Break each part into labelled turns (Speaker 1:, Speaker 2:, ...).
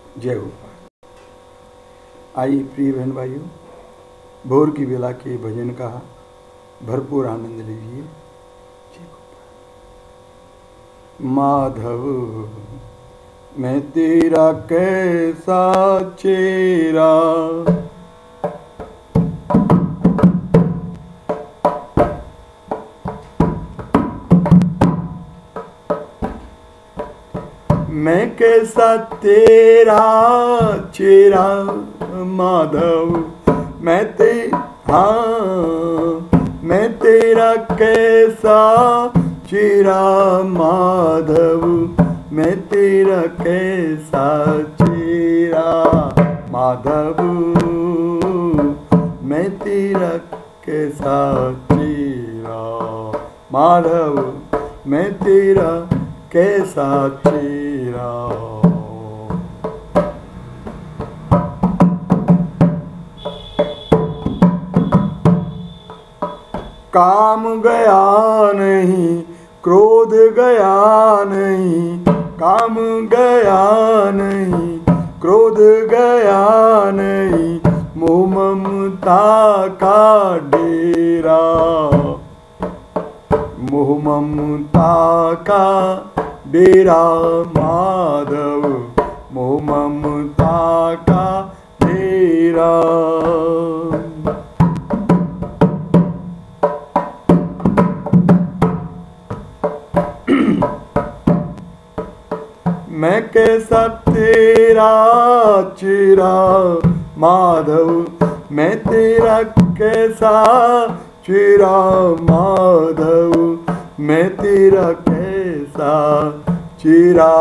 Speaker 1: जय गोपाल। आइए प्रिय बहन भाइयों, भोर की बेला के भजन का भरपूर आनंद लीजिए। जय गोपाल। माधव मैं तेरा कैसा चेहरा, मैं कैसा तेरा चेहरा माधव, मैं तेरा कैसा चेहरा माधव, मैं तेरा कैसा चेहरा माधव, मैं तेरा कैसा चेहरा माधव, मैं तेरा कैसा चेहरा। काम गया नहीं, क्रोध गया नहीं, काम गया नहीं, क्रोध गया नहीं, मोह ममता का डेरा, मोह ममता का डेरा माधव, मोह ममता का डेरा। मैं कैसा तेरा चेहरा माधव, मैं तेरा कैसा चेहरा माधव, मैं तेरा कैसा चेहरा,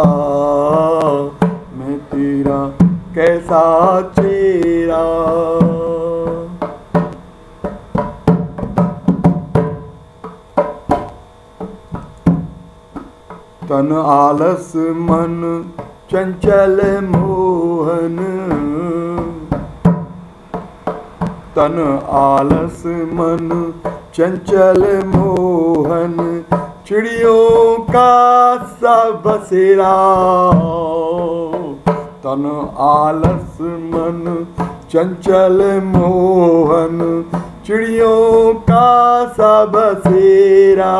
Speaker 1: मैं तेरा कैसा चेहरा। तन आलस मन चंचल मोहन, तन आलस मन चंचल मोहन, चिड़ियों का सा बसेरा, तन आलस मन चंचल मोहन, चिड़ियों का सा बसेरा।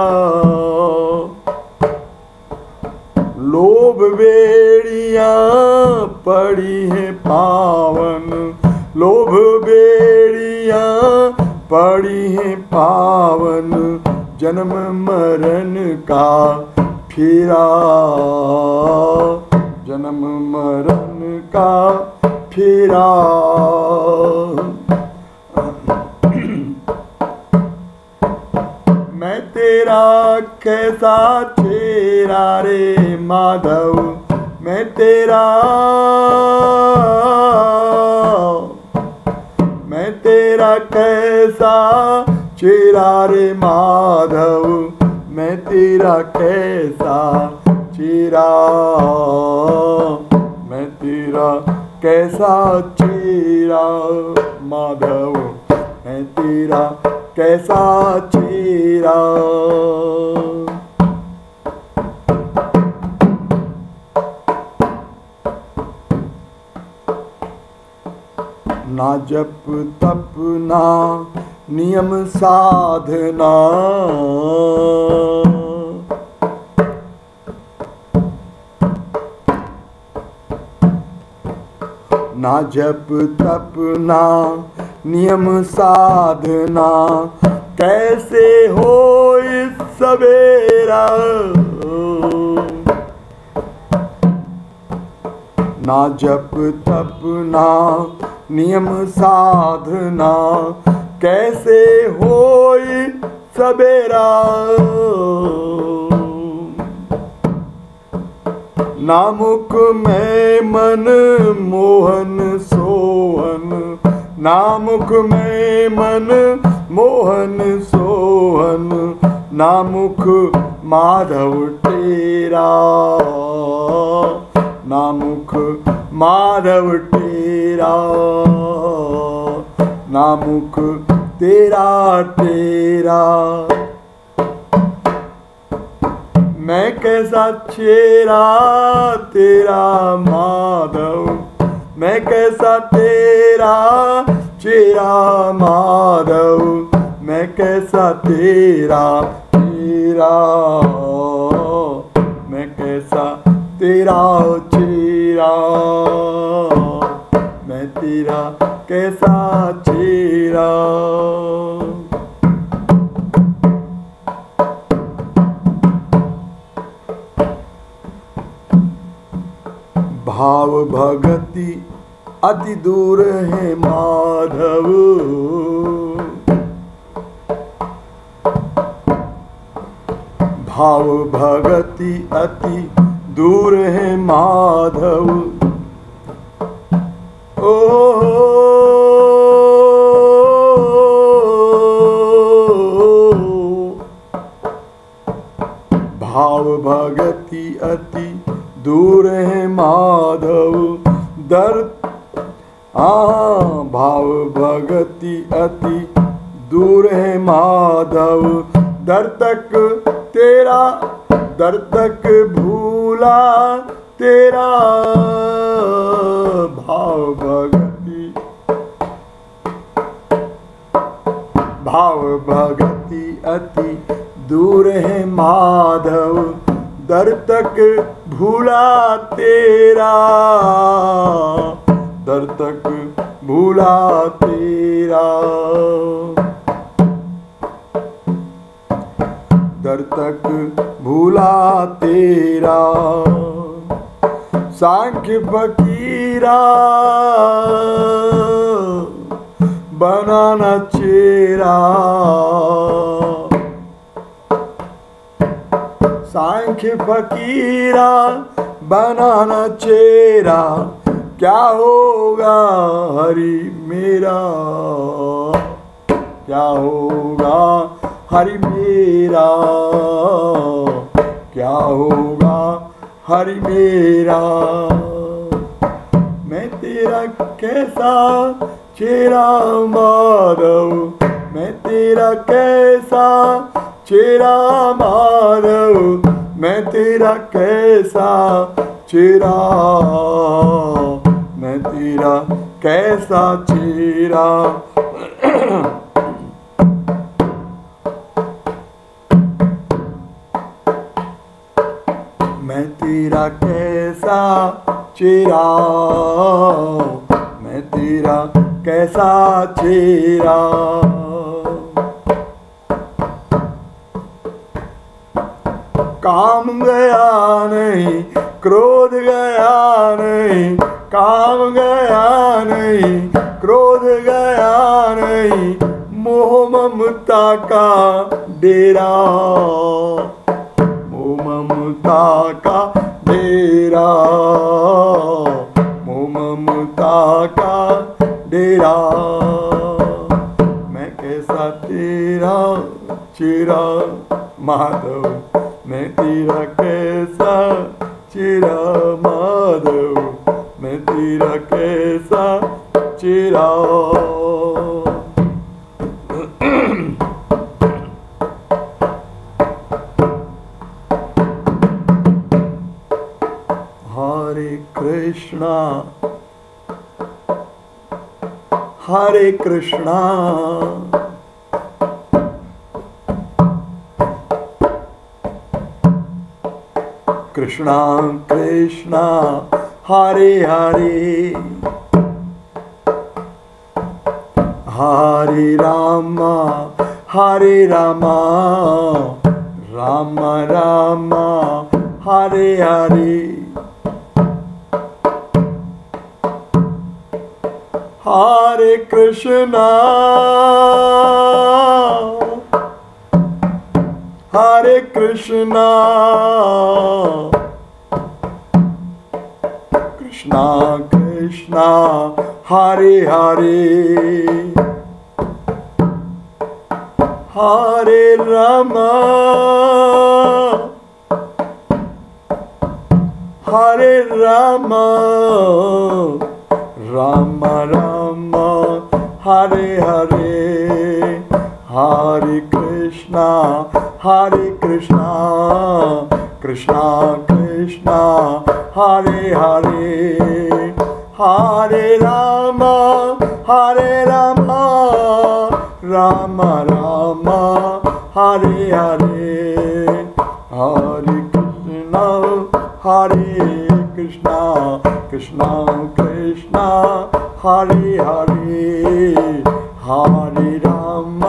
Speaker 1: लोभ बेड़ियां पड़ी हैं पावन, लोभ बेड़ियां पड़ी हैं पावन, जन्म मरण का फेरा, जन्म मरण का फेरा। मैं तेरा कैसा चेहरा रे माधव, मैं तेरा कैसा चेहरा रे माधव, मैं तेरा कैसा चेहरा, मैं तेरा कैसा चेहरा माधव, मैं तेरा कैसा चेहरा। ना जप तप ना नियम साधना, ना जप तप ना नियम साधना, कैसे हो इस सवेरा, ना जप तप ना नियम साधना, कैसे होई सवेरा। ना मुख में मन मोहन सोहन, ना मुख में मन मोहन सोहन, ना मुख माधव तेरा, ना मुख माधव तेरा, ना मुख तेरा तेरा। मैं कैसा चेहरा तेरा माधव, मैं कैसा तेरा चेरा माधव, मैं कैसा तेरा चेरा, मैं कैसा तेरा चेरा, मैं तेरा कैसा चेरा। भाव भगति अति दूर है माधव, भाव भगति अति दूर है माधव। ओ भाव भगति अति दूर है माधव, दर भाव भगति अति दूर है माधव, दर तक तेरा, दर तक भूला तेरा, भाव भगति, भाव भगति अति दूर है माधव, दर तक भूला तेरा, दर तक भूला तेरा, दर तक भूला तेरा। सांख्य फकीरा बनाना चेरा, सांख्य फकीरा बनाना चेरा, क्या होगा हरि मेरा, क्या होगा हरि मेरा, क्या होगा हरि मेरा। मैं तेरा कैसा चेरा माधव, मैं तेरा कैसा चेरा माधव, मैं तेरा कैसा चेरा, मैं तेरा कैसा चेरा। मैं तेरा कैसा चेरा, मैं तेरा कैसा चेरा। काम गया नहीं, क्रोध गया नहीं, काम गया नहीं, क्रोध गया नहीं, मोह ममता का डेरा, मोह ममता का डेरा, मोह ममता का डेरा। मैं कैसा तेरा चेरा माधव, मैं तेरा कैसा चेरा माधव, मैं तेरा कैसा चेरा। हरे कृष्णा हरे कृष्णा कृष्णा कृष्णा हरे हरे, हरे रामा राम राम हरे हरे। हरे कृष्णा हरे कृष्णा कृष्णा कृष्णा हरे हरे, हरे राम राम राम हरे हरे। हरे कृष्णा कृष्णा कृष्णा कृष्णा हरे हरे हरे राम राम राम हरे हरे हरे कृष्णा कृष्णा कृष्णा हरे हरे हरे राम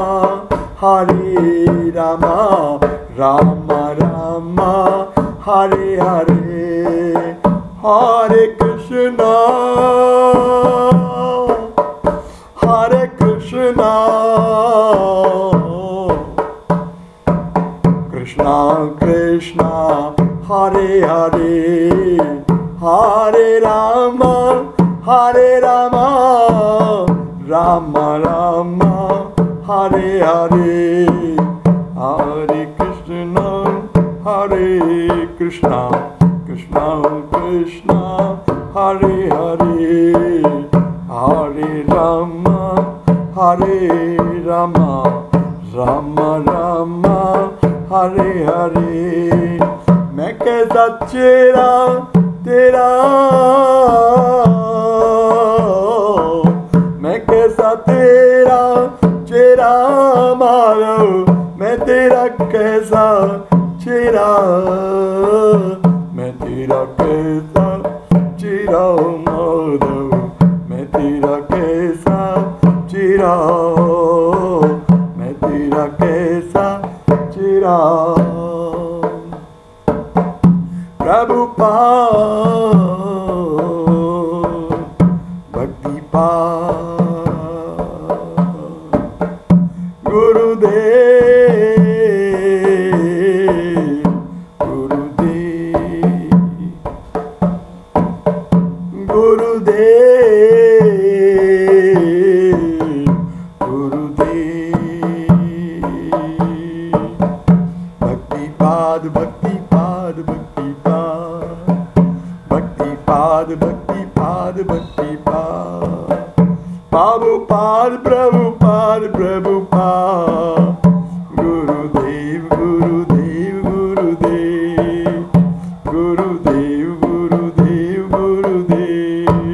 Speaker 1: राम राम हरे हरे हरे कृष्णा कृष्णा कृष्णा हरे हरे हरे राम राम राम हरे हरे हरे कृष्णा कृष्णा कृष्णा हरे हरे हरे राम राम राम हरे हरे मैं कैसा चेहरा तेरा, मैं कैसा तेरा चेहरा मारो, मैं तेरा कैसा चेहरा, मैं तेरा कैसा चेहरा मारो, मैं तेरा कैसा चेहरा, मैं तेरा कैसा चेहरा। प्रभुपाद भक्ति पाद गुरुदेव गुरुदेव गुरुदेव गुरुदेव भक्ति पाद भक्ति पाद भक्ति पाद भक्ति पाद भक्ति पाद प्रभुपाद प्रभुपाद प्रभुपाद गुरुदेव गुरुदेव गुरुदेव गुरुदेव गुरुदेव गुरुदेव।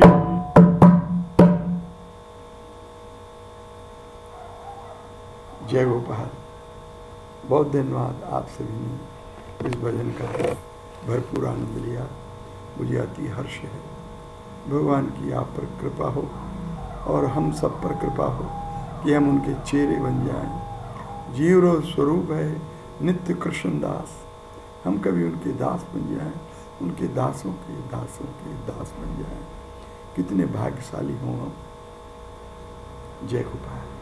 Speaker 1: जय गोपाल। बहुत धन्यवाद आप सभी ने इस भजन का भरपूर आनंद लिया। मुझे अति हर्ष है। भगवान की आप पर कृपा हो और हम सब पर कृपा हो कि हम उनके चेहरे बन जाएं। जीव स्वरूप है नित्य कृष्ण दास, हम कभी उनके दास बन जाएं, उनके दासों के दास बन जाएं। कितने भाग्यशाली हों हम। जय गोपाल।